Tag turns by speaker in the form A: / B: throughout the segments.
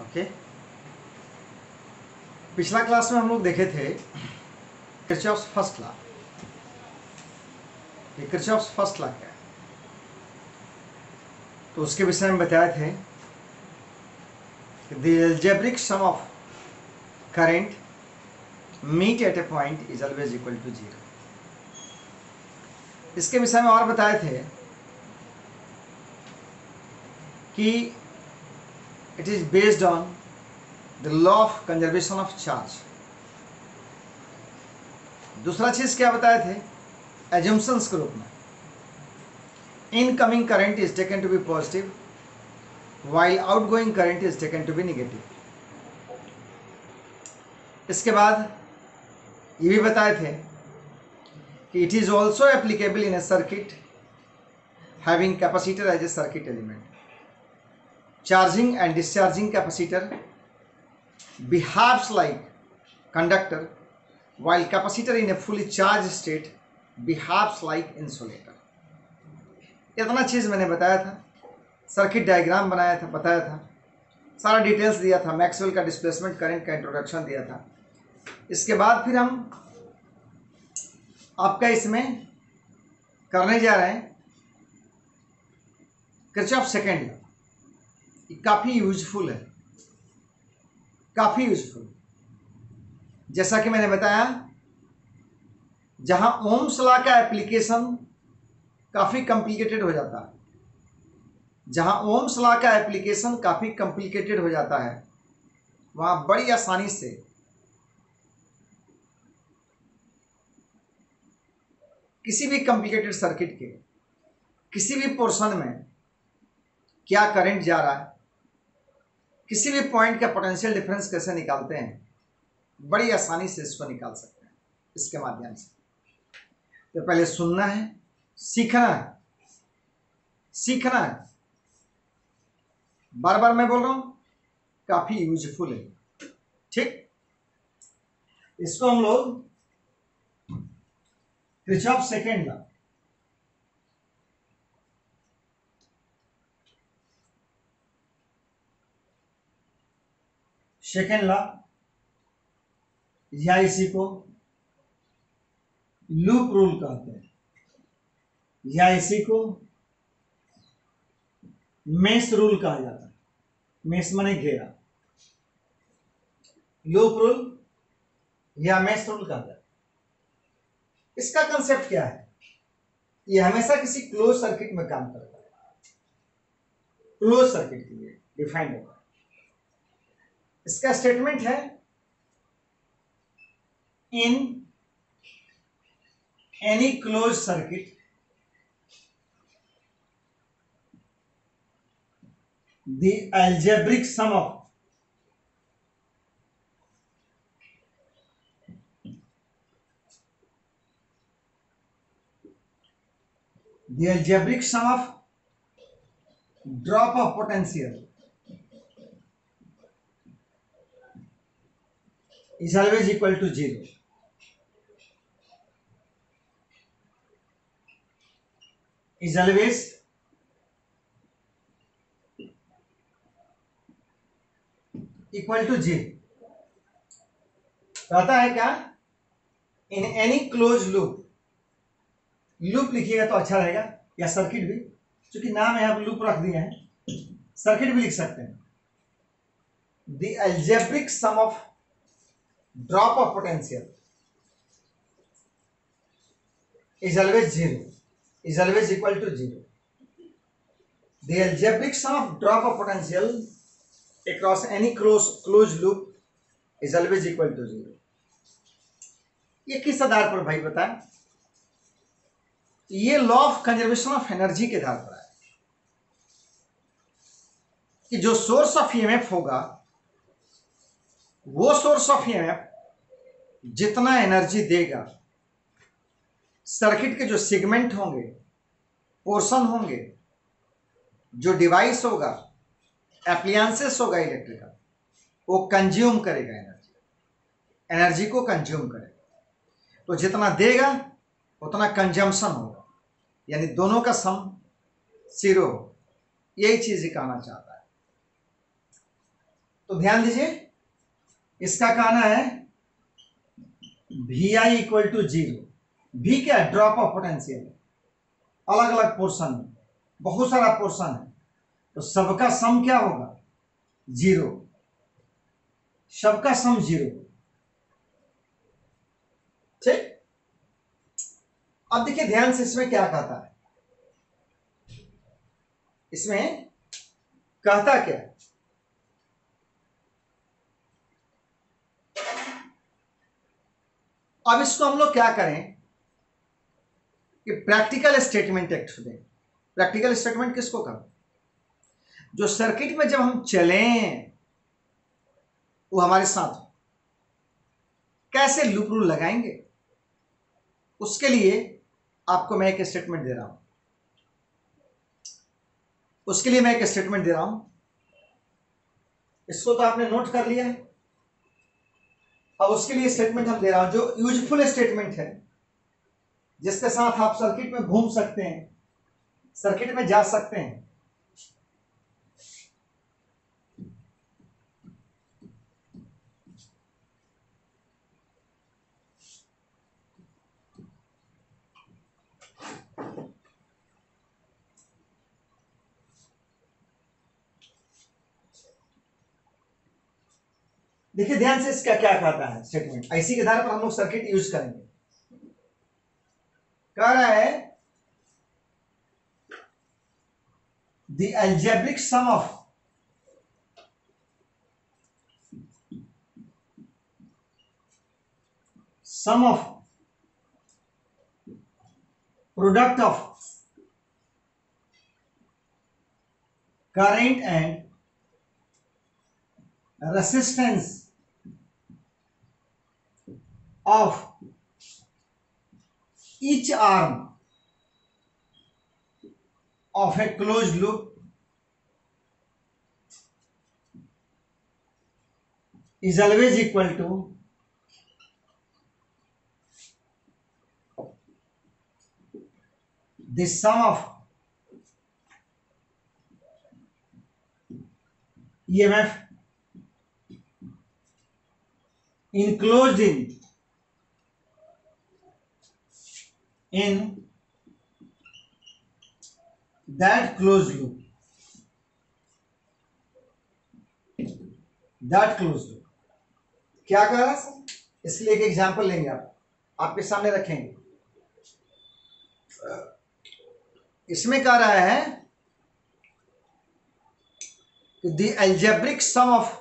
A: Okay, पिछला class में हम लोग देखे थे किरचॉफ्स फर्स्ट लॉ। ये किरचॉफ्स फर्स्ट लॉ क्या है, तो उसके विषय में बताए थे the algebraic sum of current meet at a point is always equal to 0। इसके विषय में और बताए थे कि it is based on the law of conservation of charge. दूसरा चीज क्या बताए थे, एजम्पशंस के रूप में incoming current is taken to be positive while outgoing current is taken to be negative। इसके बाद ये भी बताए थे कि it is also applicable in a circuit having capacitor as a circuit element। Charging and discharging capacitor behaves like conductor while capacitor in a fully charged state behaves like insulator। इतना चीज मैंने बताया था, सर्किट डायग्राम बनाया था, बताया था, सारा डिटेल्स दिया था, मैक्सवेल का डिस्प्लेसमेंट करंट का इंट्रोडक्शन दिया था। इसके बाद फिर हम आपका इसमें करने जा रहे हैं किरचॉफ सेकंड लॉ। ये काफ़ी यूजफुल है, काफ़ी यूजफुल। जैसा कि मैंने बताया, जहां ओम्स लॉ का एप्लीकेशन काफ़ी कॉम्प्लिकेटेड हो जाता है, जहां ओम्स लॉ का एप्लीकेशन काफ़ी कॉम्प्लिकेटेड हो जाता है, वहां बड़ी आसानी से किसी भी कॉम्प्लिकेटेड सर्किट के किसी भी पोर्शन में क्या करंट जा रहा है, किसी भी पॉइंट का पोटेंशियल डिफरेंस कैसे निकालते हैं, बड़ी आसानी से इसको निकाल सकते हैं इसके माध्यम से। तो पहले सुनना है, सीखना है, सीखना है। बार बार मैं बोल रहा हूं, काफी यूजफुल है। ठीक, इसको हम लोग Kirchhoff second law, second law या इसी को लूप रूल कहते हैं, या इसी को मेश रूल कहा जाता है। मेश माने घेरा, लूप रूल या मेश रूल कहा जाता है। इसका कंसेप्ट क्या है, ये हमेशा किसी क्लोज सर्किट में काम करता है, क्लोज सर्किट के लिए डिफाइंड होता है। इसका स्टेटमेंट है, in any close circuit the algebraic sum of drop of potential is always equal to 0। is always equal to 0। कहता है क्या, in any close loop, loop लिखिएगा तो अच्छा रहेगा, या सर्किट भी, क्योंकि नाम है आप लूप रख दिए हैं, सर्किट भी लिख सकते हैं। The algebraic sum of drop of potential is always 0, is always equal to 0। The algebraic sum of drop of potential across any closed loop is always equal to 0। ये किस आधार पर भाई बताएं, ये law of conservation of energy के आधार पर है कि जो सोर्स ऑफ ईएमएफ होगा, वो सोर्स ऑफ ईएमएफ जितना एनर्जी देगा, सर्किट के जो सेगमेंट होंगे, पोर्शन होंगे, जो डिवाइस होगा, एप्लियंसेस होगा इलेक्ट्रिकल, वो कंज्यूम करेगा एनर्जी, एनर्जी को कंज्यूम करेगा। तो जितना देगा उतना कंजम्पशन होगा, यानी दोनों का सम 0 हो। यही चीज कहना चाहता है। तो ध्यान दीजिए, इसका कहना है Vi इक्वल टू 0। भी क्या, ड्रॉप ऑफ पोटेंशियल, अलग अलग पोर्शन में बहुत सारा पोर्शन है, तो सबका सम क्या होगा, 0, सबका सम 0। ठीक, अब देखिए ध्यान से, इसमें क्या कहता है, इसमें कहता क्या, अब इसको हम लोग क्या करें कि प्रैक्टिकल स्टेटमेंट एक्ट दें। प्रैक्टिकल स्टेटमेंट किसको कहें, जो सर्किट में जब हम चलें वो हमारे साथ हो। कैसे लूप रूल लगाएंगे, उसके लिए आपको मैं एक स्टेटमेंट दे रहा हूं, इसको तो आपने नोट कर लिया है। अब उसके लिए स्टेटमेंट हम दे रहा हूं जो यूजफुल स्टेटमेंट है, जिसके साथ आप सर्किट में घूम सकते हैं, सर्किट में जा सकते हैं। देखिए ध्यान से, इसका क्या कहता है स्टेटमेंट, ऐसी के आधार पर हम लोग सर्किट यूज करेंगे। कह रहा है the algebraic sum of product of current and resistance of each arm of a closed loop is always equal to the sum of EMF enclosed in that closed loop, क्या कह रहा है sir, इसलिए एक एग्जांपल लेंगे, आप आपके सामने रखेंगे। इसमें कह रहा है the algebraic sum of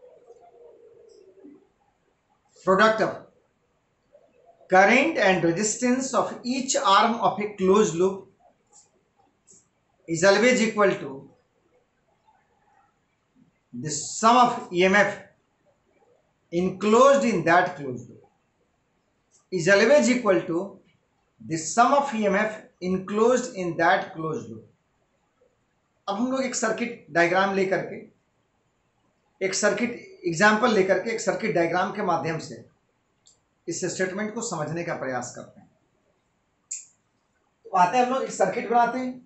A: product of current and resistance of each arm of a closed loop is always equal to the sum of EMF enclosed in that closed loop, is always equal to the sum of EMF enclosed in that closed loop। अब हम लोग एक circuit diagram लेकर के, एक circuit example लेकर के, एक सर्किट डायग्राम के माध्यम से इस स्टेटमेंट को समझने का प्रयास करते हैं। तो आते हैं हम लोग एक सर्किट बनाते हैं,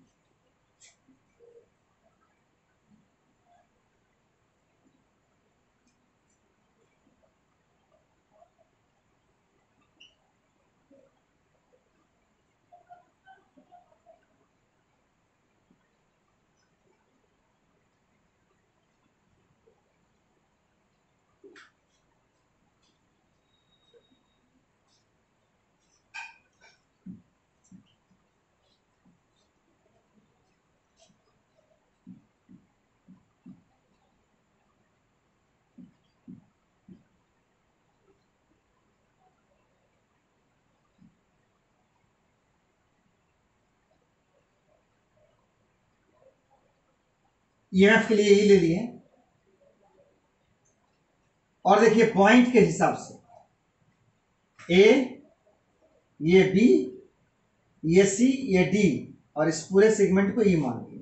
A: EMF के लिए यही ले लिए, और देखिए पॉइंट के हिसाब से ए, ये बी, ये सी, ये डी, और इस पूरे सेगमेंट को ई मान लिया।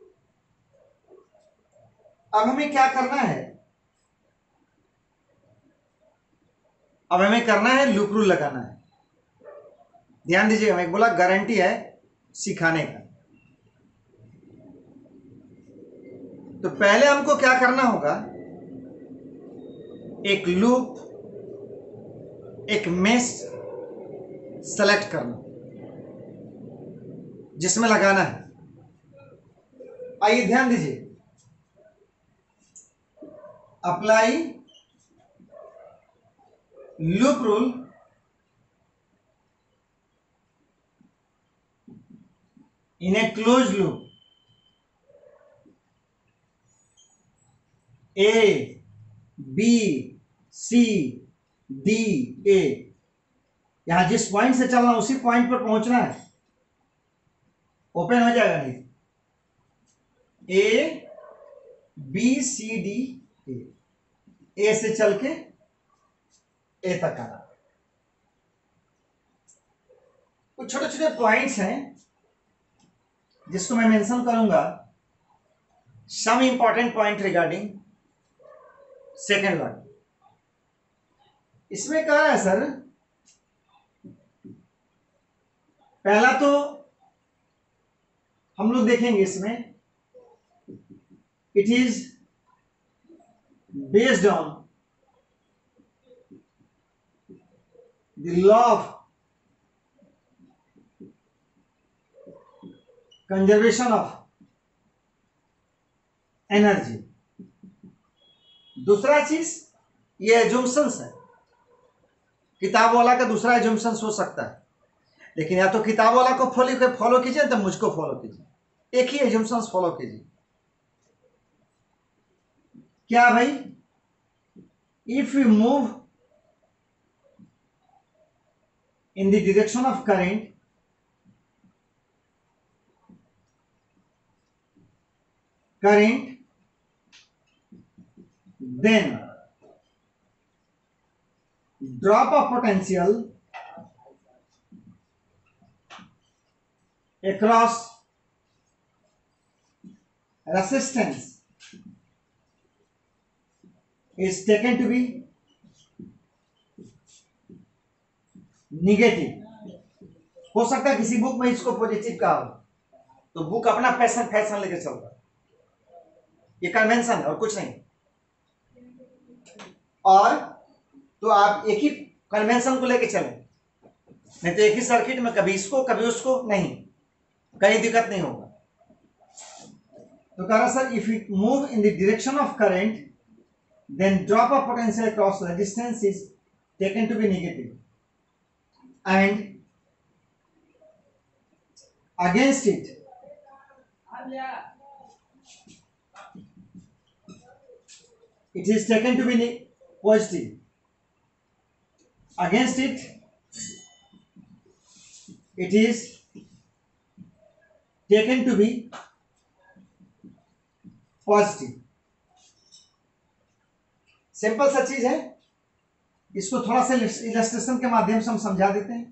A: अब हमें क्या करना है, अब हमें करना है लूप रूल लगाना है। ध्यान दीजिएगा, मैं बोला गारंटी है सिखाने का। तो पहले हमको क्या करना होगा, एक लूप, एक मेश सेलेक्ट करना जिसमें लगाना है। आइए ध्यान दीजिए, apply loop rule in a close loop, A B C D A. यहां जिस पॉइंट से चलना उसी पॉइंट पर पहुंचना है, ओपन हो जाएगा। नहीं, ए बी सी डी ए से चल के ए तक आना। कुछ छोटे छोटे पॉइंट्स हैं जिसको मैं मेंशन करूंगा। Some important point regarding second word. इसमें कह रहा है सर, पहला तो हम लोग देखेंगे इसमें, it is based on the law of conservation of energy. दूसरा चीज ये एजम्पशंस है। किताब वाला का दूसरा एजम्पशंस हो सकता है, लेकिन या तो किताब वाला को फॉलो कीजिए तो मुझको फॉलो कीजिए, एक ही एजम्पशंस फॉलो कीजिए। क्या भाई? If you move in the direction of current, then drop of potential across resistance is taken to be negative. हो सकता है किसी बुक में इसको पॉजिटिव कहा हो, तो बुक अपना फैशन लेके चलता है। ये कन्वेंशन है और कुछ नहीं। और तो आप एक ही कन्वेंशन को लेके चलें, नहीं तो एक ही सर्किट में कभी इसको कभी उसको, नहीं, कहीं दिक्कत नहीं होगा। तो कह रहा sir, if you move in the direction of current then drop of potential across resistance is taken to be negative and against it it is taken to be positive. Against it it is taken to be positive. Simple सा चीज है, इसको थोड़ा सा illustration के माध्यम से हम समझा देते हैं।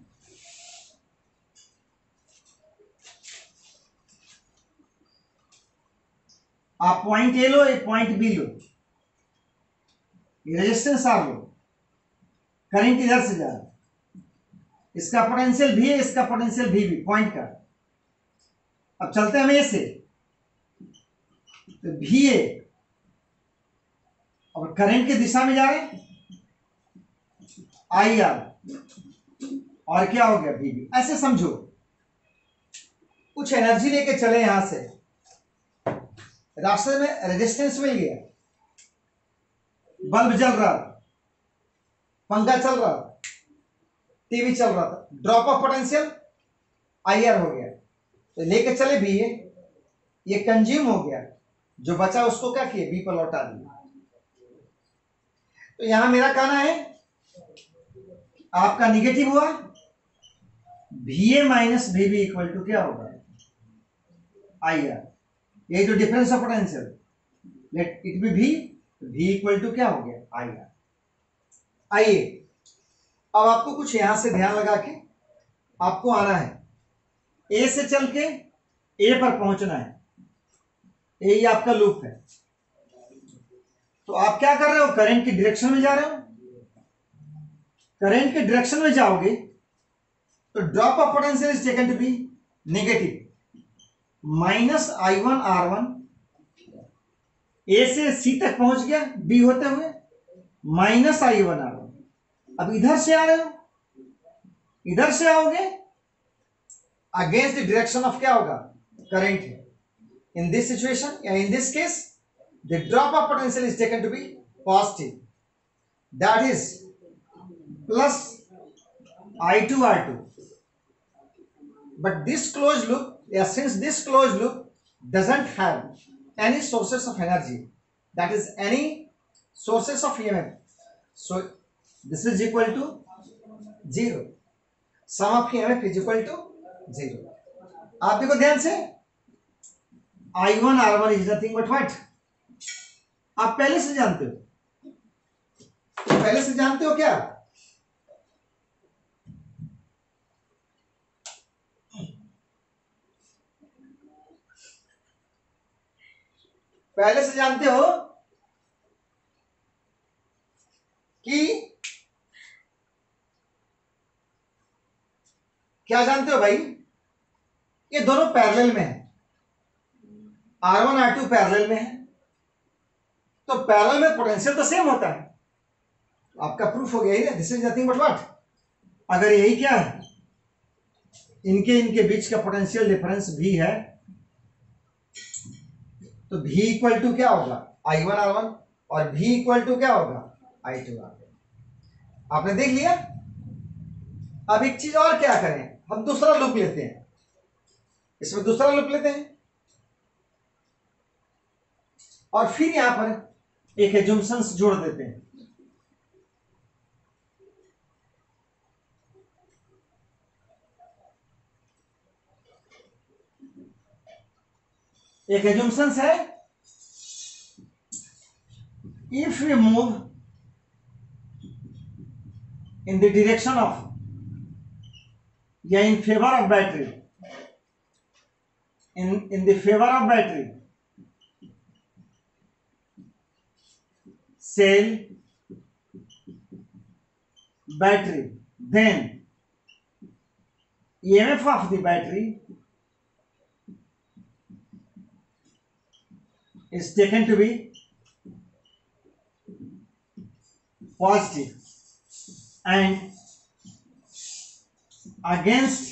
A: आप पॉइंट ए लो, एक पॉइंट बी लो, रेजिस्टेंस आर लो, करंट इधर से जा रहा है, इसका पोटेंशियल भी है, इसका पोटेंशियल भी पॉइंट का। अब चलते हैं हम ए से, तो भी ए और करंट की दिशा में जा रहे हैं, आई आर, और क्या हो गया भी। ऐसे समझो, कुछ एनर्जी लेके चले यहां से, रास्ते में रेजिस्टेंस मिल गया, बल्ब जल रहा था, पंखा चल रहा था, टीवी चल रहा था, drop of potential I R हो गया, तो लेके चले भी ये कंज्यूम हो गया, जो बचा उसको क्या किया, बी पर लौटा दिया। तो यहां मेरा कहना है आपका निगेटिव हुआ, VA minus VB equal to क्या होगा, IR। ये जो difference of potential, let it be V equal to क्या हो गया, IR। आइए अब आपको कुछ यहां से ध्यान लगा के आपको आना है, A से चल के A पर पहुंचना है, ये आपका लूप है। तो आप क्या कर रहे हो, करंट की डायरेक्शन में जा रहे हो। करंट के डायरेक्शन में जाओगे तो drop of potential is taken to be negative, minus I1R1 A से सी तक पहुंच गया बी होते हुए, माइनस I1R1। अब इधर से आ रहे हो, इधर से आओगे, अगेंस्ट द डायरेक्शन ऑफ क्या होगा, करंट है। इन दिस सिचुएशन या in this case the drop of potential is taken to be positive, that is plus I2R2। But this closed loop, since this closed loop doesn't have any sources of energy, that is any sources of EMF, so this is equal to 0. Sum of EMF is equal to 0. आप देखो ध्यान से, I1R1 is nothing but what? आप पहले से जानते हो, पहले से जानते हो क्या? पहले से जानते हो कि क्या जानते हो भाई, ये दोनों पैरेलल में है, R1 R2 पैरेलल में है, तो पैरेलल में पोटेंशियल तो सेम होता है। आपका प्रूफ हो गया ही ना, this is nothing but what, अगर यही क्या है, इनके बीच का पोटेंशियल डिफरेंस भी है, तो V इक्वल टू क्या होगा, I1R1, और V इक्वल टू क्या होगा, I2R2। आपने देख लिया। अब एक चीज और क्या करें, हम दूसरा लूप लेते हैं, इसमें दूसरा लूप लेते हैं और फिर यहां पर एक एजम्पशंस जोड़ देते हैं। एक एजम्पशंस है, if we move in the direction of या in favour of battery, in the favor of battery, cell, battery, then EMF of the battery is taken to be positive, and against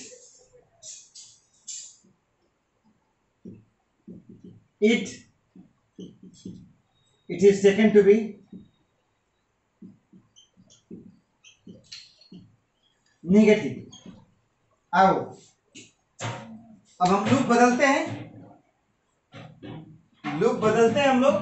A: it is taken to be negative। आओ अब हम loop बदलते हैं, loop बदलते हैं हम लोग।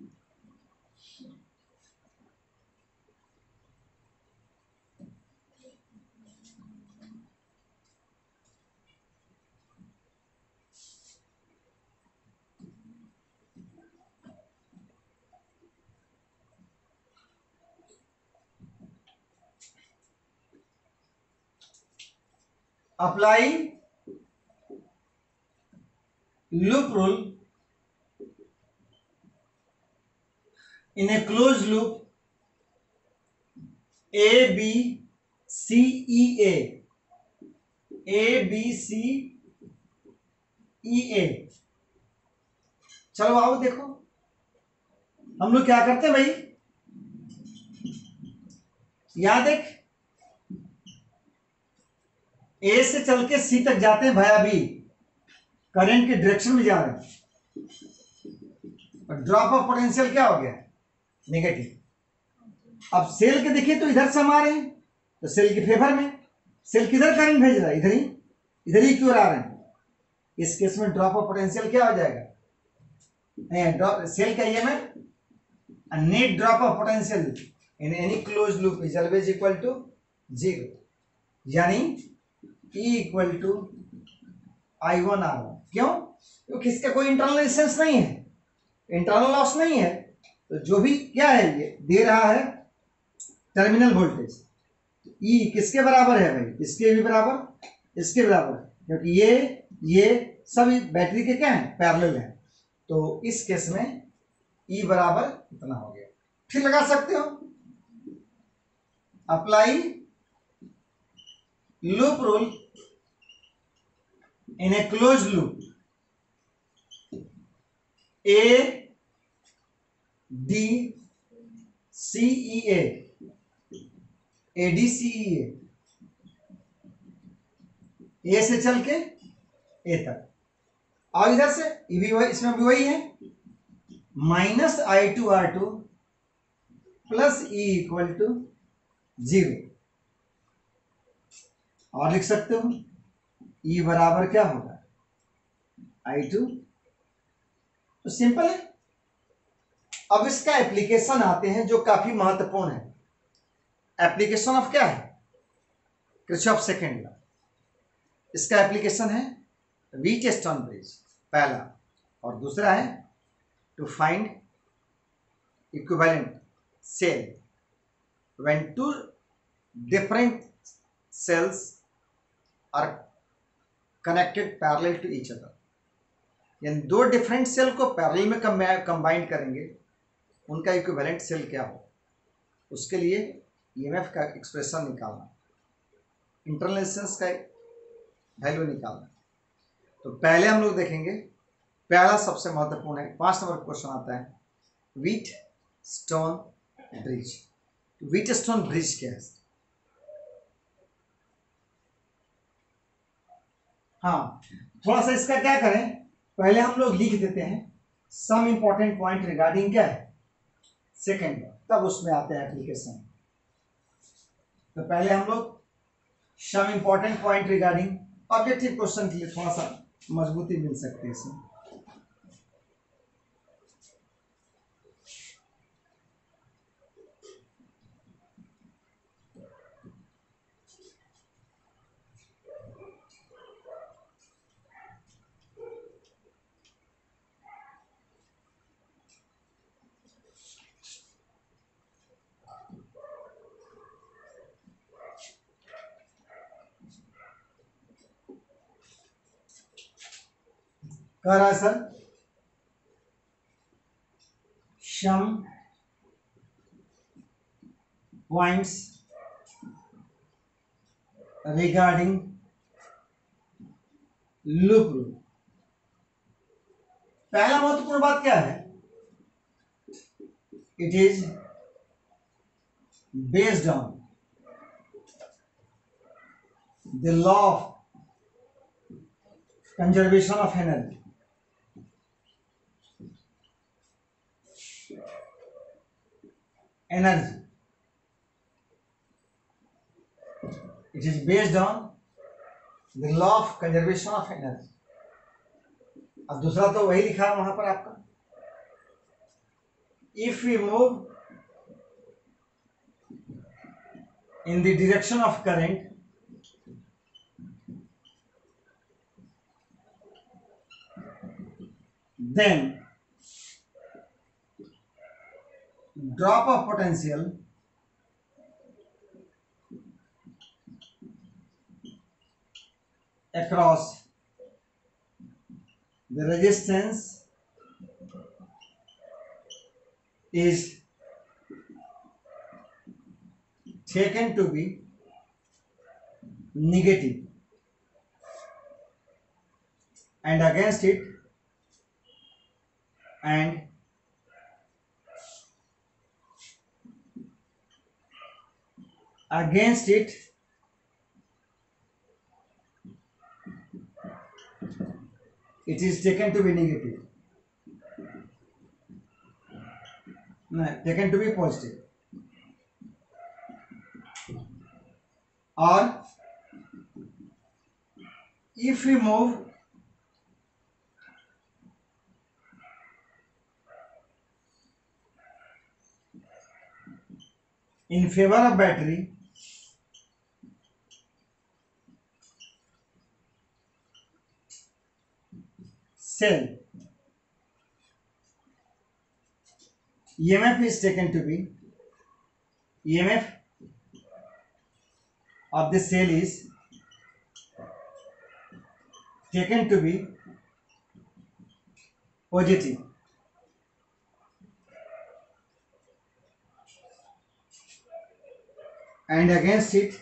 A: Applying loop rule in a closed loop A B C E A, A B C E A। चलो आओ देखो, हम लोग क्या करते हैं भाई, यहां देख, ए से चल के सी तक जाते हैं भाया बी, करंट के डायरेक्शन में जा रहे हैं, और ड्रॉप ऑफ पोटेंशियल क्या हो गया, नेगेटिव। अब सेल के देखिए तो इधर से हम आ रहे हैं, तो सेल के फेवर में, सेल किधर करंट भेज रहा है, इधर ही क्यों आ रहे हैं। इस केस में ड्रॉप ऑफ पोटेंशियल क्या हो जाएगा, सेल का EMF, net drop of potential in any close loop is always equal to 0, यानी E इक्वल टू I1R1। क्यों, क्योंकि इसका कोई इंटरनल रेजिस्टेंस नहीं है, इंटरनल लॉस नहीं है, तो जो भी क्या है ये दे रहा है टर्मिनल वोल्टेज, E किसके बराबर है भाई, इसके भी बराबर, इसके बराबर, क्योंकि ये सभी बैटरी के क्या है, पैरेलल है, तो इस केस में E बराबर इतना हो गया। फिर लगा सकते हो, apply loop rule in a closed loop A D CEA, ADCEA, A से चल के ए तक। और इधर से ये भी वही, इसमें भी वही है, -I2R2 plus E equal to 0। और लिख सकते हो E बराबर क्या होगा, I2। तो सिंपल है। अब इसका एप्लीकेशन आते हैं जो काफी महत्वपूर्ण है। एप्लीकेशन ऑफ क्या है, किरचॉफ सेकंड लॉ। इसका एप्लीकेशन है व्हीटस्टोन ब्रिज पहला, और दूसरा है to find equivalent cell when two different cells are connected parallel to each other. यानी दो डिफरेंट सेल को पैरेलल में कंबाइन करेंगे, उनका इक्विवेलेंट सेल क्या हो, उसके लिए ईएमएफ का एक्सप्रेशन निकालना, इंटरनल रेजिस्टेंस का वैल्यू निकालना। तो पहले हम लोग देखेंगे, पहला सबसे महत्वपूर्ण है, 5 नंबर क्वेश्चन आता है, व्हीटस्टोन ब्रिज। व्हीटस्टोन ब्रिज क्या है? हाँ, थोड़ा सा इसका क्या करें, पहले हम लोग लिख देते हैं सम इंपॉर्टेंट पॉइंट रिगार्डिंग क्या है सेकेंड, तब उसमें आते हैं एप्लीकेशन। तो पहले हम लोग some important point regarding objective question के लिए थोड़ा सा मजबूती मिल सकती है इसमें। कह रहा है sir, some points regarding loop rule. पहला महत्वपूर्ण बात क्या है, it is based on the law of conservation of energy. It is based on the law of conservation of energy। अब दूसरा तो वही लिखा है वहां पर आपका, if we move in the direction of current, then drop of potential across the resistance is taken to be negative, and against it it is taken to be negative, no, taken to be positive, or if we move in favor of battery, cell, EMF is taken to be, EMF of the cell is taken to be positive, and against it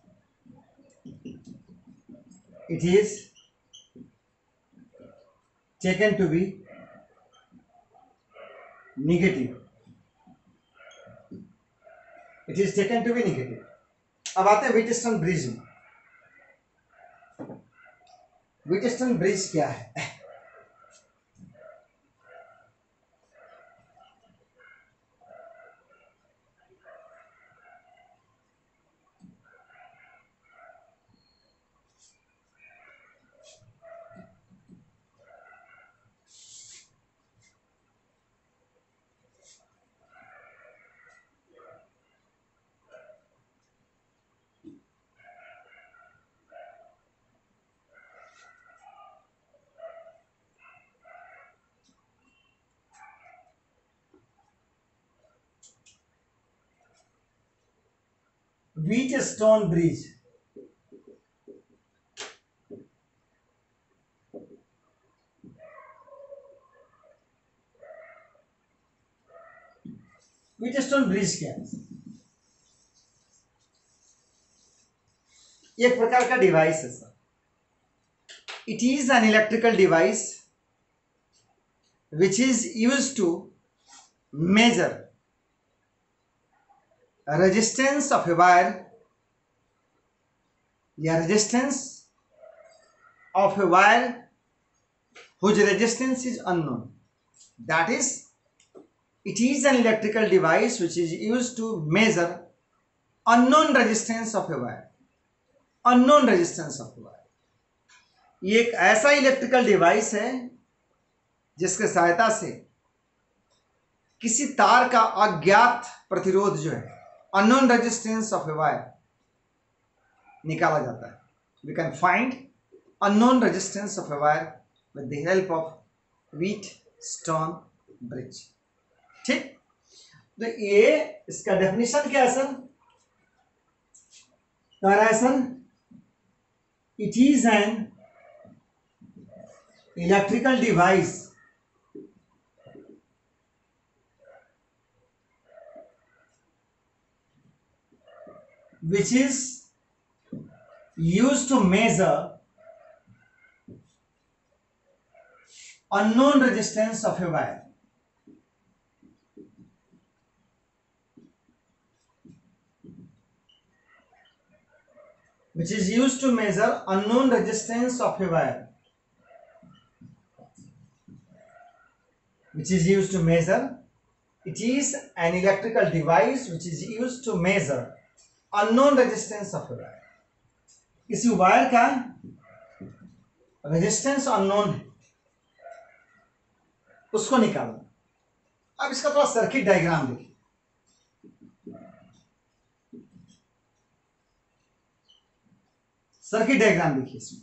A: it is taken to be negative. It is taken to be negative. अब आते हैं Wheatstone bridge में। Wheatstone bridge क्या है? Wheatstone bridge Wheatstone bridge क्या है? एक प्रकार का डिवाइस है sir. It is an electrical device which is used to measure resistance of a wire या resistance of a wire whose resistance is unknown. That is, it is an electrical device which is used to measure unknown resistance of a wire. Unknown resistance of a wire. ये एक ऐसा electrical device है जिसके सहायता से किसी तार का अज्ञात प्रतिरोध जो है, unknown resistance of a wire, निकाला जाता है. We can find unknown resistance of a wire with the help of Wheatstone bridge. ठीक, तो ये इसका डेफिनेशन क्या है sir? Sir, it is an electrical device which is used to measure unknown resistance of a wire. Which is used to measure unknown resistance of a wire. Which is used to measure. It is an electrical device which is used to measure unknown resistance of a wire. किसी wire का resistance unknown है, उसको निकालना। अब इसका थोड़ा circuit diagram देखिए। Circuit diagram देखिए इसमें।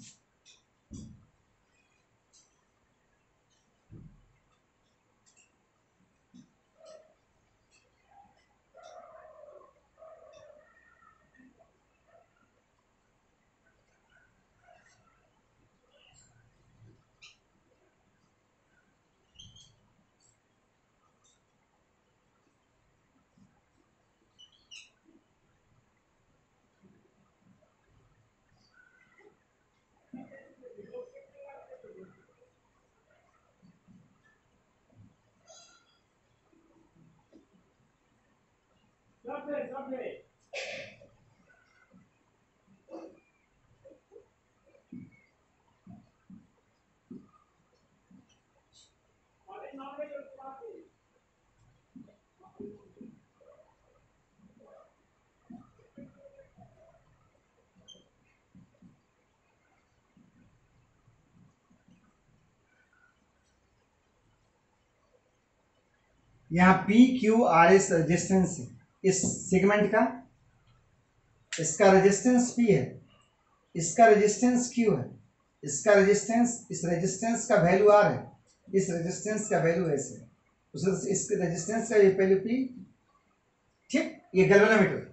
A: यहाँ P Q R S resistance है इस सेगमेंट का, इसका रेजिस्टेंस पी है, इसका रेजिस्टेंस क्यू है, इसका रेजिस्टेंस, इस रेजिस्टेंस का वैल्यू आर है, इस रेजिस्टेंस का वैल्यू एस है, उस इस रेजिस्टेंस का वैल्यू पी। ठीक, ये गैल्वेनोमीटर।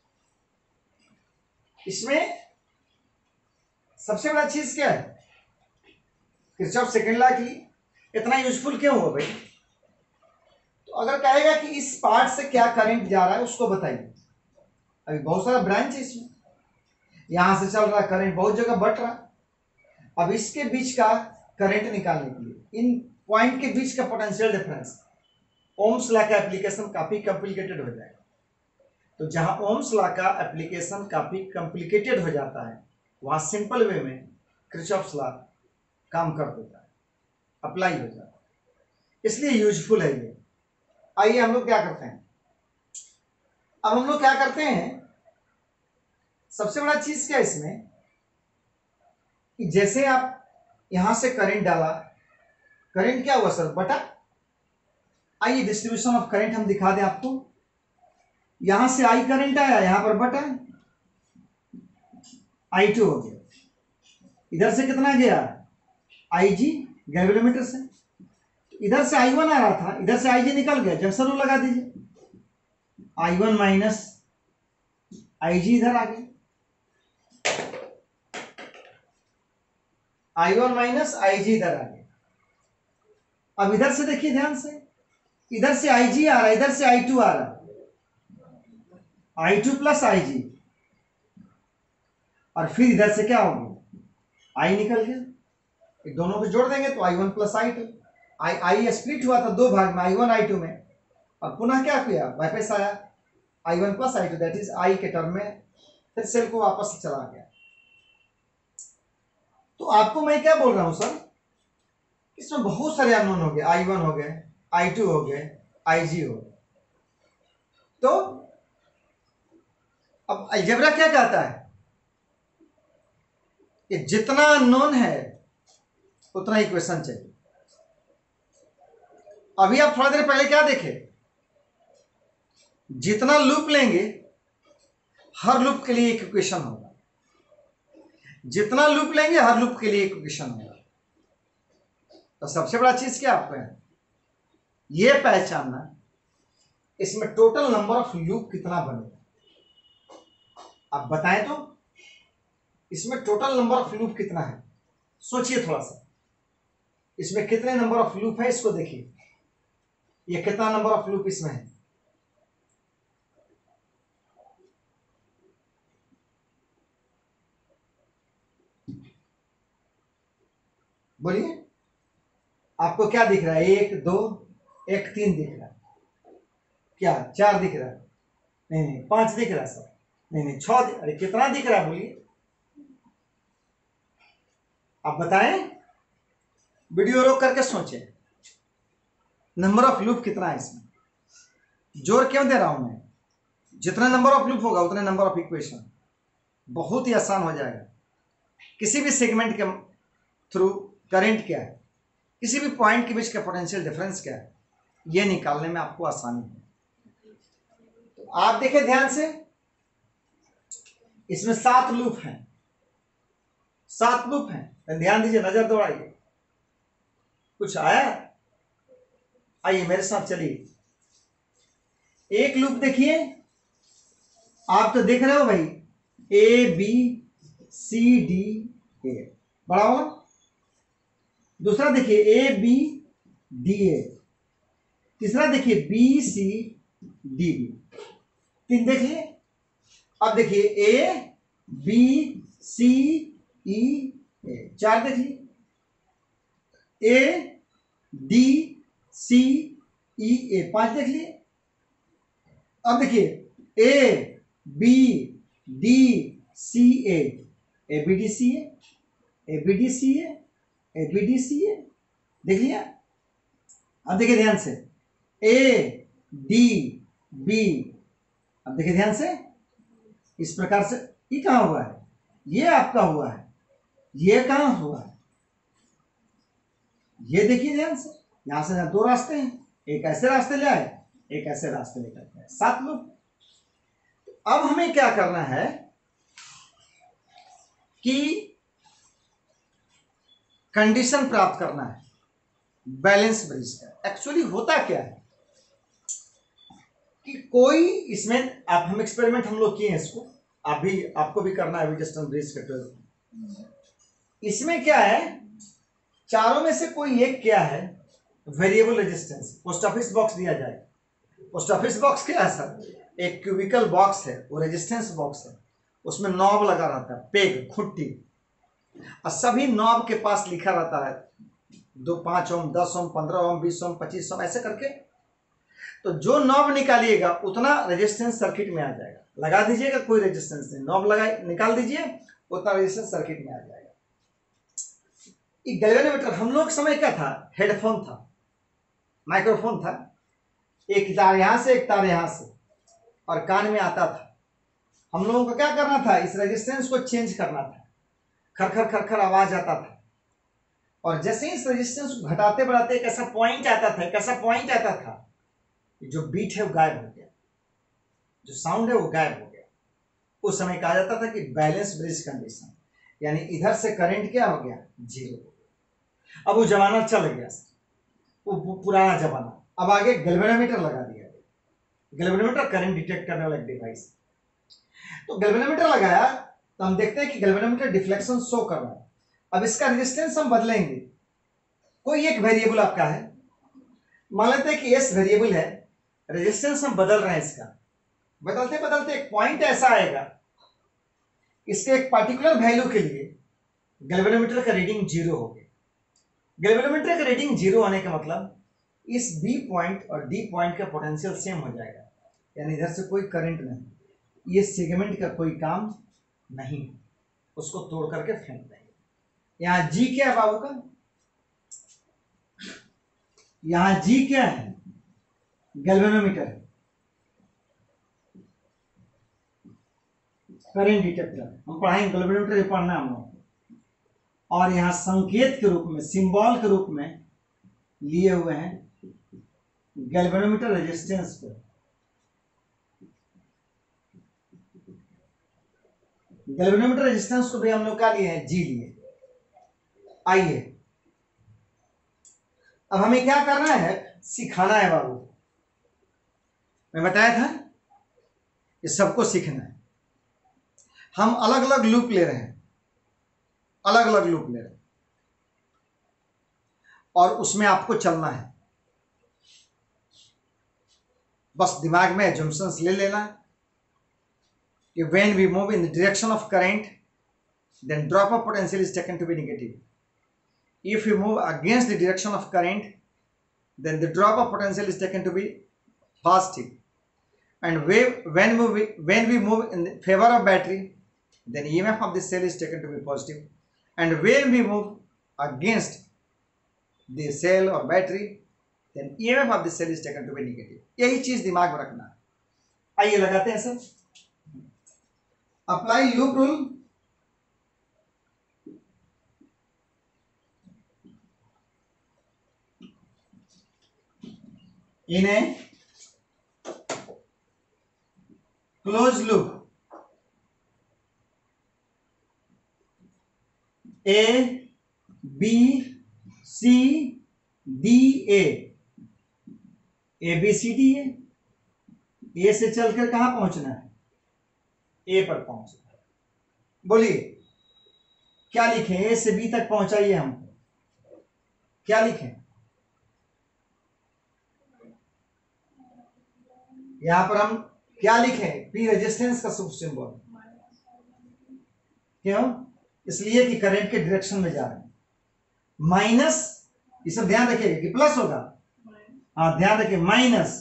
A: इसमें सबसे बड़ा चीज क्या है? किरचॉफ सेकंड लॉ की इतना यूजफुल क्यों हुआ भाई? तो अगर कहेगा कि इस पार्ट से क्या करंट जा रहा है उसको बताइए। अभी बहुत सारा ब्रांच है इसमें, यहां से चल रहा करंट बहुत जगह बट रहा, अब इसके बीच का करंट निकालने के लिए इन पॉइंट के बीच का पोटेंशियल डिफरेंस, ओम्स लॉ का एप्लीकेशन काफी कॉम्प्लिकेटेड हो जाएगा। तो जहां ओम्स लॉ का एप्लीकेशन काफी कॉम्प्लिकेटेड हो जाता है, वहां सिंपल वे में किरचॉफ्स लॉ काम कर देता है, अप्लाई हो जाता है, इसलिए यूजफुल है ये। आइए हम लोग क्या करते हैं, अब हम लोग क्या करते हैं, सबसे बड़ा चीज क्या इसमें कि जैसे आप यहां से करंट डाला, करंट क्या हुआ सर, बटा। आइए डिस्ट्रीब्यूशन ऑफ करंट हम दिखा दें आपको। यहां से आई करंट आया, यहां पर बटा I2 हो गया, इधर से कितना गया IG गैल्वेनोमीटर से, इधर से I1 आ रहा था, इधर से IG निकल गया, जंक्शन रूल लगा दीजिए, I1 माइनस IG इधर आ गया, I1 माइनस IG इधर आ गया। अब इधर से देखिए ध्यान से, इधर से IG आ रहा है, इधर से I2 आ रहा है, I2 प्लस IG, और फिर इधर से क्या होगा, I निकल गया, दोनों को जोड़ देंगे तो I1 plus I2, I split हुआ था दो भाग में, I1 I2 में, और पुनः क्या किया, वापस आया I1 plus I2, that is I के टर्म में, फिर सेल को वापस चला गया। तो आपको मैं क्या बोल रहा हूं सर, इसमें बहुत सारे अननोन हो गए, I1 हो गए, I2 हो गए, IG हो गए। तो अब अलजेब्रा क्या कहता है कि जितना अननोन है उतना इक्वेशन चाहिए। अभी आप थोड़ा देर पहले क्या देखे, जितना लूप लेंगे हर लूप के लिए एक इक्वेशन होगा, जितना लूप लेंगे हर लूप के लिए एक इक्वेशन होगा। तो सबसे बड़ा चीज क्या आपको है ये पहचानना, इसमें टोटल नंबर ऑफ लूप कितना बनेगा, आप बताएं तो इसमें टोटल नंबर ऑफ लूप कितना है, सोचिए थोड़ा सा, इसमें कितने नंबर ऑफ लूप है, इसको देखिए, ये कितना नंबर ऑफ लूप इसमें है, बोलिए आपको क्या दिख रहा है, 1 2 1 3 दिख रहा है, क्या 4 दिख रहा है, नहीं 5 दिख रहा है सर, नहीं 6, अरे कितना दिख रहा है बोलिए, आप बताएं, वीडियो रोक करके सोचें, नंबर ऑफ लूप कितना है इसमें, जोर क्यों दे रहा हूं मैं, जितना नंबर ऑफ लूप होगा उतने नंबर ऑफ इक्वेशन, बहुत ही आसान हो जाएगा। किसी भी सेगमेंट के थ्रू करंट क्या है, किसी भी पॉइंट के बीच का पोटेंशियल डिफरेंस क्या है, यह निकालने में आपको आसानी है। तो आप देखें ध्यान से, इसमें 7 लूप हैं, 7 लूप हैं, ध्यान दीजिए, नजर दौड़ाइए, कुछ आया, आइए मेरे साथ चलिए, एक लूप देखिए, आप तो देख रहे हो भाई, ABCD बड़ा होगा, दूसरा देखिए ABDA, तीसरा देखिए BCDB, 3 देखिए, अब देखिए ABCEA, 4 देखिए ADCEA, 5 देख लिए, अब देखिए ABDCA, ABDCA, ABDCA, ABDCA, देख लिया। अब देखिए ध्यान से ADB, अब देखिए ध्यान से, इस प्रकार से, ये कहां हुआ है, ये आपका हुआ है, ये कहां हुआ है, ये देखिए ध्यान से, यहां से 2 रास्ते हैं, एक ऐसे रास्ते ले आए, एक ऐसे रास्ते लेकर के, 7 लोग। अब हमें क्या करना है कि कंडीशन प्राप्त करना है बैलेंस ब्रिज का। एक्चुअली होता क्या है कि कोई इसमें, आप हम एक्सपेरिमेंट हम लोग किए हैं, इसको आप भी, आपको भी करना है वीटस्टोन ब्रिज का 12। इसमें क्या है, चारों में से कोई एक क्या है, variable resistance, post office box दिया जाए, पोस्ट ऑफिस बॉक्स क्या है सर, एक क्यूबिकल बॉक्स है, वो रेजिस्टेंस बॉक्स है, उसमें नॉब लगा रहता है, पेग खुट्टी, और सभी नॉब के पास लिखा रहता है 2 5 ओम, 10 ओम, 15 ओम, 20 ओम, 25 ओम, ऐसे करके। तो जो नॉब निकालिएगा उतना रेजिस्टेंस सर्किट में आ जाएगा। लगा दीजिएगा, कोई रेजिस्टेंस नहीं, नॉब लगाए निकाल दीजिए, उतना रेजिस्टेंस सर्किट में आ जाएगा। गैल्वेनोमीटर हम लोग समय क्या था, हेडफोन था, माइक्रोफोन था, एक तार यहां से एक तार यहां से, और कान में आता था। हम लोगों को क्या करना था, इस रेजिस्टेंस को चेंज करना था, खरखर खरखर आवाज आता था, और जैसे ही इस रेजिस्टेंस को घटाते बढ़ाते एक ऐसा पॉइंट आता था, एक ऐसा पॉइंट आता था, जो बीट है वो गायब हो गया, जो साउंड है वो गायब हो गया। उस समय कहा जाता था कि बैलेंस ब्रिज कंडीशन, यानी इधर से करंट क्या हो गया, जीरो हो गया। अब वो जमाना चल गया सर, वो पुराना जमाना। अब आगे गैल्वेनोमीटर लगा दिया गया। गैल्वेनोमीटर करंट डिटेक्ट करने वाला एक डिवाइस। तो गैल्वेनोमीटर लगाया तो हम देखते हैं कि गैल्वेनोमीटर डिफ्लेक्शन शो कर रहा है। अब इसका रेजिस्टेंस हम बदलेंगे, कोई एक वेरिएबल आपका है, मान लेते हैं कि एस वेरिएबल है, रेजिस्टेंस हम बदल रहे हैं इसका, बदलते बदलते एक पॉइंट ऐसा आएगा, इसके एक पार्टिकुलर वैल्यू के लिए गैल्वेनोमीटर का रीडिंग जीरो हो गया। गैल्वेनोमीटर का रीडिंग जीरो होने का मतलब इस बी पॉइंट और डी पॉइंट का पोटेंशियल सेम हो जाएगा, यानी इधर से कोई करंट नहीं, ये सेगमेंट का कोई काम नहीं, उसको तोड़ करके फेंक देंगे। यहां जी क्या है बाबू का, यहां जी क्या है, गैल्वेनोमीटर, करंट डिटेक्टर। हम पढ़ाएंगे गैल्वेनोमीटर, ये पढ़ना है हम लोग। और यहां संकेत के रूप में, सिंबल के रूप में लिए हुए हैं गैल्वेनोमीटर रेजिस्टेंस को। गैल्वेनोमीटर रेजिस्टेंस को भी हम लोग क्या लिए हैं, जी लिए। आइए अब हमें क्या करना है, सिखाना है बाबू। मैं बताया था ये सबको सीखना है। हम अलग अलग लूप ले रहे हैं, अलग अलग लूप ले रहे हैं, और उसमें आपको चलना है। बस दिमाग में एजम्पशंस ले लेना कि when we move in the direction of current, then drop of potential is taken to be negative. If we move against the direction of current, then the drop of potential is taken to be positive. And when we move in favor of battery, then EMF of the cell is taken to be positive. And when we move against the cell or battery, then EMF of the cell is taken to be negative. यही चीज दिमाग में रखना है। आइए लगाते हैं sir. Apply loop rule. In a closed loop, A, B, C, D, A, A, B, C, D, A से चलकर कहां पहुंचना है, ए पर पहुंचना है। बोलिए क्या लिखें, ए से बी तक पहुंचाइए हमको, क्या लिखें? यहां पर हम क्या लिखें, पी रेजिस्टेंस का शुभ सिंबल। क्यों? इसलिए कि करंट के डायरेक्शन में जा रहे हैं। माइनस, ये सब ध्यान रखिएगा कि प्लस होगा, हाँ ध्यान रखिए, माइनस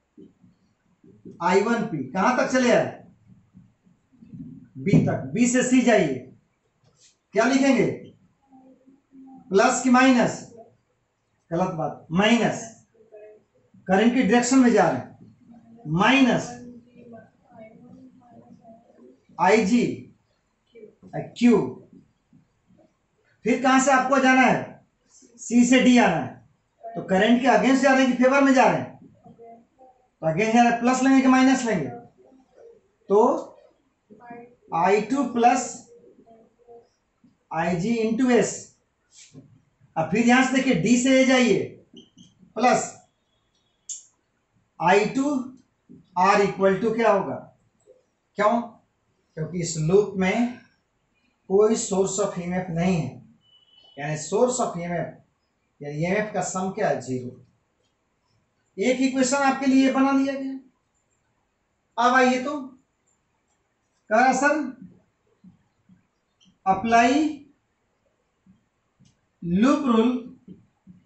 A: I1P कहां तक चले आए, बी तक, बी से सी जाइए, क्या लिखेंगे, प्लस की माइनस, गलत बात, माइनस, करंट की डायरेक्शन में जा रहे हैं, माइनस IG Q, फिर कहां से आपको जाना है, C से D आना है, तो करंट के अगेंस्ट जा रहे हैं कि फेवर में जा रहे हैं, तो अगेंस्ट जा रहे हैं, प्लस लेंगे कि माइनस लेंगे, तो I2 plus IG into S. अब फिर यहां से देखिए D से A जाइए, plus I2 R equal to क्या होगा, क्यों? क्योंकि इस लूप में कोई सोर्स ऑफ ईएमएफ नहीं है, यानी सोर्स ऑफ ईएमएफ यानी ईएमएफ का सम क्या है, जीरो। एक इक्वेशन आपके लिए बना दिया गया। अब आइए तो कह रहा सर अप्लाई लूप रूल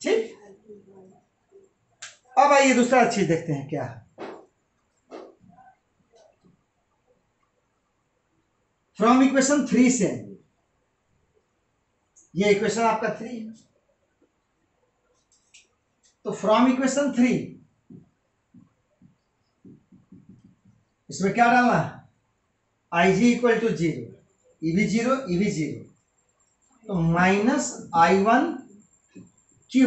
A: ठीक। अब आइए दूसरा चीज देखते हैं क्या। फ्रॉम इक्वेशन 3 से, ये इक्वेशन आपका 3 है, तो फ्रॉम इक्वेशन 3 इसमें क्या डालना है, आई जी इक्वल टू 0, ई भी 0, ई भी 0, तो minus I1 Q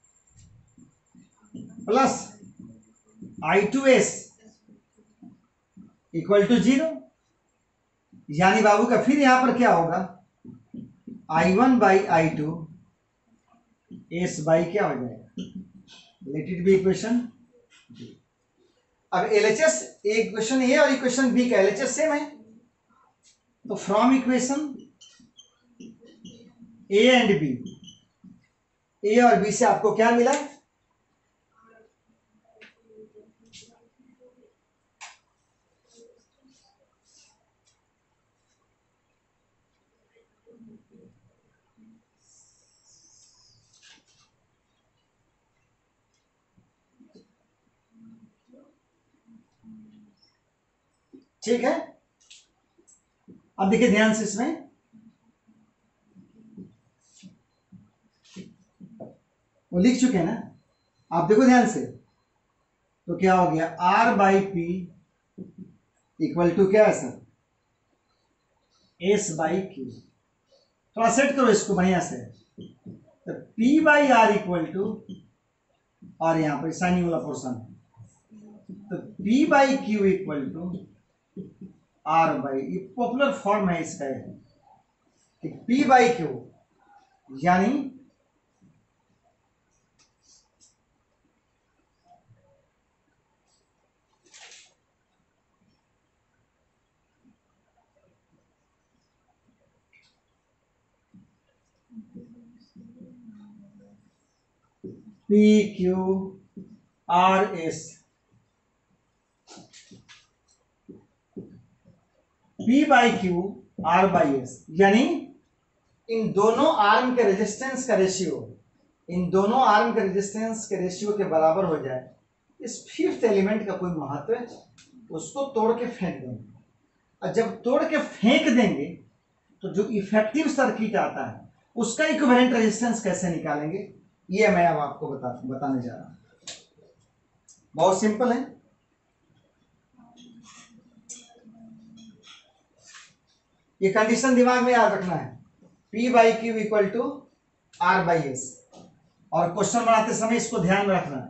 A: plus I2S equal to 0, यानी बाबू का फिर यहां पर क्या होगा, I1 by I2 S by क्या हो जाएगा, लेट इट बी इक्वेशन। अब LHS इक्वेशन ए और इक्वेशन बी का LHS सेम है, तो from equation A and B, A और बी से आपको क्या मिला, ठीक है। अब देखिए ध्यान से, इसमें वो लिख चुके हैं ना, आप देखो ध्यान से, तो क्या हो गया, R by P equal to क्या है सर, S बाई क्यू। थोड़ा सेट करो इसको बढ़िया से, तो P by R equal to, और यहां पर साइनिंग वाला पोर्शन, तो P by Q equal to R by, ये पॉपुलर फॉर्म है इसका, कि P बाई क्यू यानी P Q R S, P by Q R by S, यानी इन दोनों आर्म के रेजिस्टेंस का रेशियो, इन दोनों आर्म के रेजिस्टेंस के रेशियो के बराबर हो जाए, इस फिफ्थ एलिमेंट का कोई महत्व है, उसको तोड़ के फेंक देंगे, और जब तोड़ के फेंक देंगे तो जो इफेक्टिव सर्किट आता है उसका इक्विवेलेंट रेजिस्टेंस कैसे निकालेंगे, ये मैं अब आपको बताने जा रहा हूं। बहुत सिंपल है, ये कंडीशन दिमाग में याद रखना है, P by Q equal to R by S, और क्वेश्चन बनाते समय इसको ध्यान में रखना है।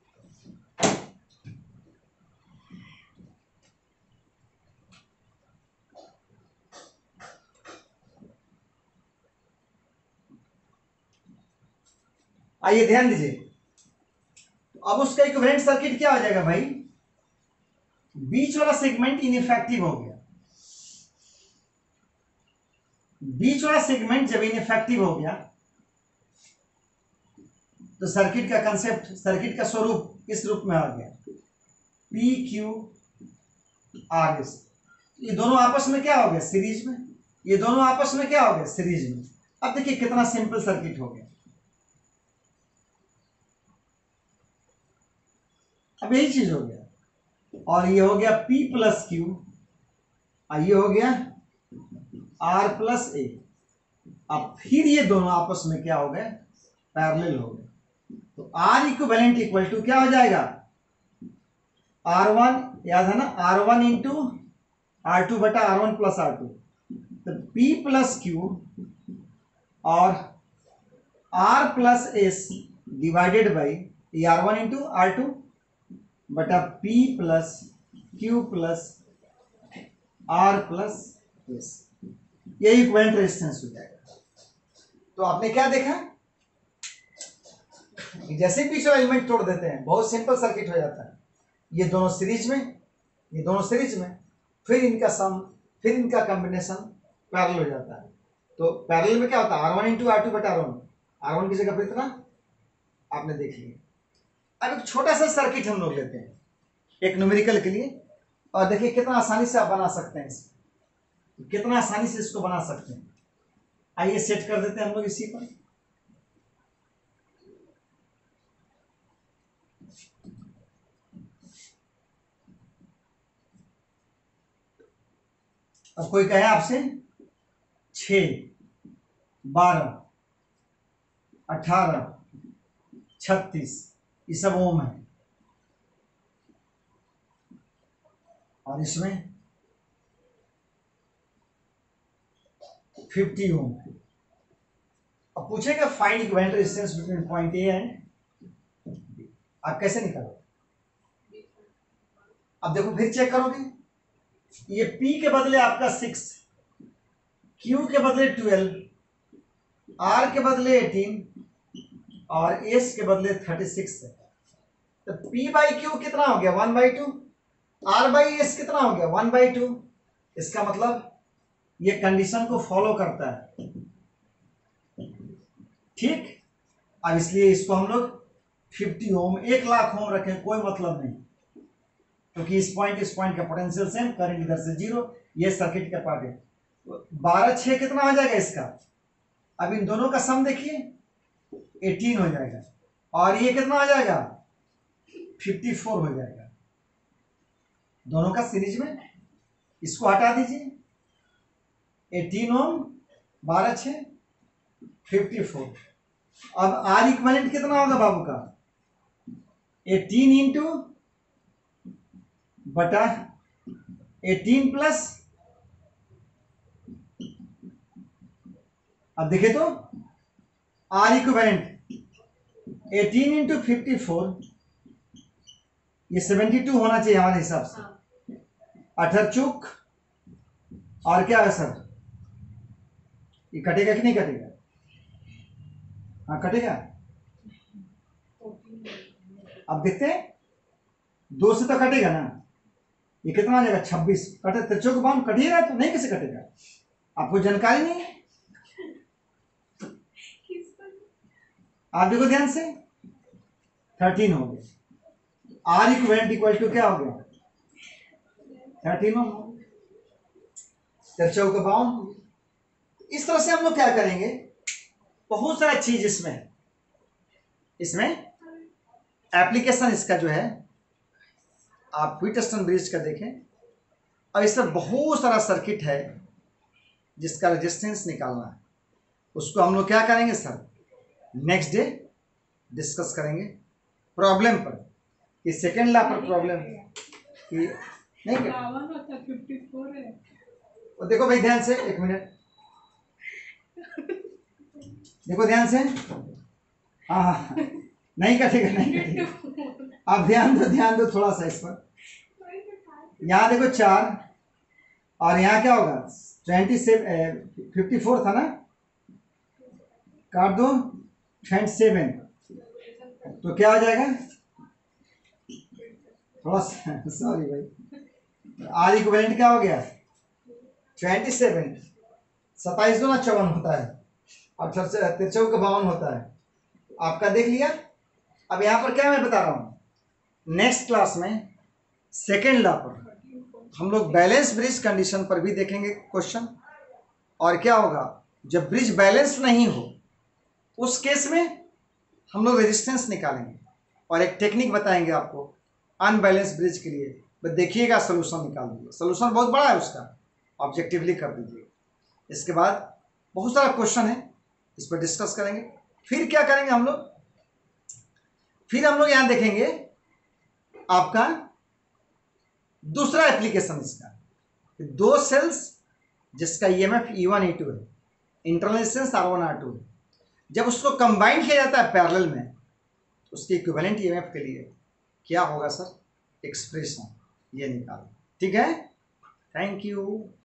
A: आइए ध्यान दीजिए, अब उसका इक्विवेलेंट सर्किट क्या हो जाएगा भाई, बीच वाला सेगमेंट इनइफेक्टिव हो गया, बीच वाला सेगमेंट जब इनइफेक्टिव हो गया तो सर्किट का कंसेप्ट, सर्किट का स्वरूप इस रूप में आ गया, पी क्यू आर एस, ये दोनों आपस में क्या हो गया, सीरीज में, ये दोनों आपस में क्या हो गया, सीरीज में। अब देखिए कितना सिंपल सर्किट हो गया, अब यही चीज हो गया, और ये हो गया P प्लस क्यू, ये हो गया R प्लस ए, अब फिर ये दोनों आपस में क्या हो गए, पैरेलल हो गए, तो R इक्विवेलेंट इक्वल टू क्या हो जाएगा, R1, याद है ना, R1 इंटू R2 बटा R1 प्लस R2, तो P प्लस क्यू और R plus S divided by R1 into R2 बटा P plus Q plus R plus S, ये इक्विवेलेंट रेजिस्टेंस हो जाएगा। तो आपने क्या देखा कि जैसे बीच वाला एलिमेंट तोड़ देते हैं बहुत सिंपल सर्किट हो जाता है, ये दोनों सीरीज में, ये दोनों सीरीज में, फिर इनका सम, फिर इनका कॉम्बिनेशन पैरेलल हो जाता है, तो पैरेलल में क्या होता है, R1 इंटू R2 बटा R1 की जगह पर इतना आपने देख लिया। अब एक छोटा सा सर्किट हम लोग लेते हैं एक न्यूमेरिकल के लिए, और देखिए कितना आसानी से आप बना सकते हैं इसको, कितना आसानी से इसको बना सकते हैं। आइए सेट कर देते हैं हम लोग इसी पर, अब कोई कहे आपसे 6, 12, 18, 36 ये सब ओम है, और इसमें 50 ओम है। अब पूछेगा find equivalent resistance between point A and, आप कैसे निकालोगे? अब देखो फिर चेक करोगे, ये P के बदले आपका 6, Q के बदले 12, R के बदले 18 और S के बदले 36 है। तो P बाई Q कितना हो गया? 1/2। R बाई S कितना हो गया? 1/2। इसका मतलब ये कंडीशन को फॉलो करता है, ठीक। अब इसलिए इसको हम लोग 50 ओम, 1,00,000 ओम रखें, कोई मतलब नहीं, क्योंकि इस पॉइंट का पोटेंशियल सेम, करंट इधर से 0, ये सर्किट का पार्ट है। 12, 6 कितना हो जाएगा इसका? अब इन दोनों का सम देखिए, 18 हो जाएगा, और ये कितना हो जाएगा? 54 हो जाएगा, दोनों का सीरीज में। इसको हटा दीजिए, 18 ओम, 12, 6, 54। अब आर इक्विवेलेंट कितना होगा बाबू का? 18 इंटू बटा 18 प्लस, अब देखे तो आर इक्विवेलेंट 18 इंटू 54, ये 72 होना चाहिए हमारे हिसाब से। 18 चूक, और क्या है सर? ये कटेगा कि नहीं कटेगा? हाँ कटेगा। अब देखते हैं, 2 से तो कटेगा ना, ये कितना आ जाएगा? 26। कटे त्रिचौक बाउंड कटिएगा तो नहीं, कैसे कटेगा? आपको जानकारी नहीं है? आप देखो ध्यान से, 13 हो गया। आर इक्विवेलेंट इक्वल टू क्या हो गया? 13 ओम। त्रिचौक बाउंड। इस तरह से हम लोग क्या करेंगे, बहुत सारा चीज इसमें एप्लीकेशन इसका जो है, आप व्हीटस्टोन ब्रिज का देखें। अब इसमें बहुत सारा सर्किट है जिसका रेजिस्टेंस निकालना है, उसको हम लोग क्या करेंगे सर? नेक्स्ट डे डिस्कस करेंगे प्रॉब्लम पर, कि सेकेंड लॉ पर प्रॉब्लम कि नहीं कर। 54 है। और देखो भाई ध्यान से, 1 मिनट देखो ध्यान से। हाँ हाँ, नहीं कटेगा, नहीं कटेगा। आप ध्यान दो थोड़ा सा इस पर। यहाँ देखो 4, और यहाँ क्या होगा? 54 था ना, काट दो 27, तो क्या हो जाएगा? थोड़ा सॉरी भाई, आर इक्विवेलेंट क्या हो गया? 27, 27 दूना 54 होता है, और तिरछों का 52 होता है। आपका देख लिया। अब यहाँ पर क्या मैं बता रहा हूँ, नेक्स्ट क्लास में सेकेंड लॉ पर हम लोग बैलेंस ब्रिज कंडीशन पर भी देखेंगे क्वेश्चन। और क्या होगा जब ब्रिज बैलेंस नहीं हो, उस केस में हम लोग रेजिस्टेंस निकालेंगे, और एक टेक्निक बताएंगे आपको अनबैलेंस ब्रिज के लिए। बस देखिएगा, सोल्यूशन निकाल दीजिए। सोल्यूशन बहुत बड़ा है उसका, ऑब्जेक्टिवली कर दीजिए। इसके बाद बहुत सारा क्वेश्चन है, इस पर डिस्कस करेंगे। फिर क्या करेंगे हम लोग? फिर हम लोग यहाँ देखेंगे आपका दूसरा एप्लीकेशन इसका, 2 सेल्स जिसका ईएमएफ E1 E2 है, इंटरनल रेजिस्टेंस R1 R2 है, जब उसको कंबाइन किया जाता है पैरेलल में, उसके इक्विवेलेंट ईएमएफ के लिए क्या होगा सर? एक्सप्रेशन ये निकालो। ठीक है, थैंक यू।